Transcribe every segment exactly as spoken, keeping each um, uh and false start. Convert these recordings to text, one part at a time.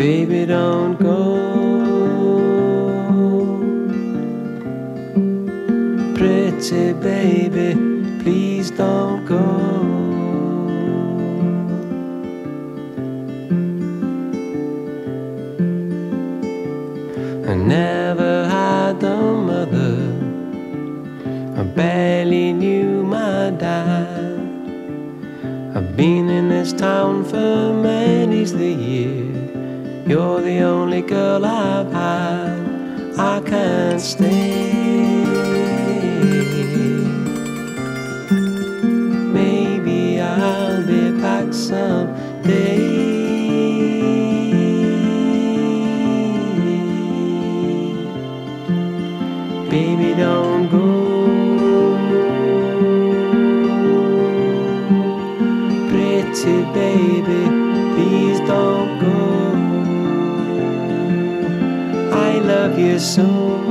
Baby, don't go. Pretty baby, please don't go. I never had a mother, I barely knew my dad. I've been in this town for many's the year. You're the only girl I've had. I can't stay. Maybe I'll be back someday. Baby, don't go. Pretty baby, please don't go. I love you so.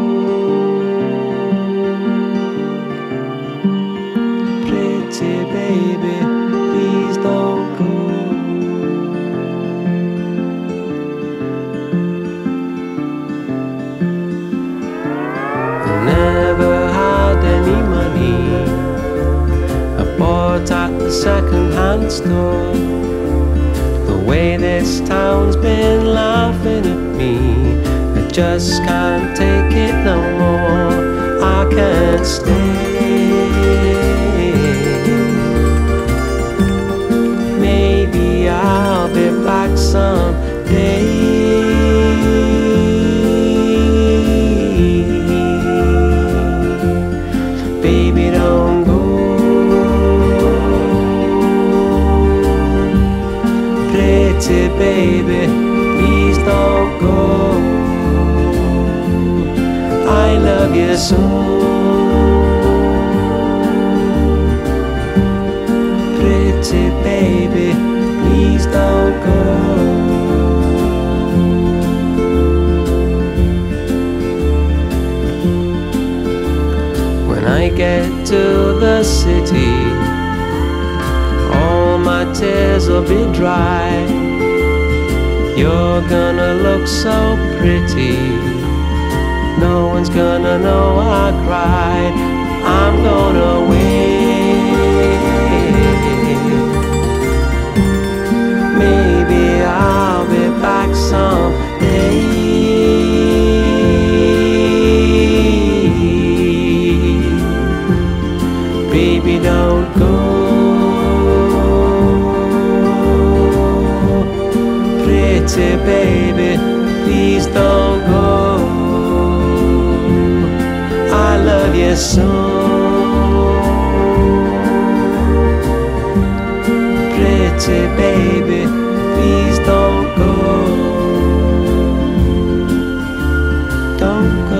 Pretty baby, please don't go. I never had any money. I bought at the second-hand store. The way this town's been laughing at me, I just can't take it no more. I can't stay. Maybe I'll be back someday. Baby, don't go. Pretty baby, please don't go. I love you so. Pretty baby, please don't go. When I get to the city, all my tears will be dry. You're gonna look so pretty, no one's gonna know I cried. I'm gonna wait. Maybe I'll be back someday. Baby, don't go. Pretty baby, please don't go. I love you so. Pretty baby, please don't go. Don't go.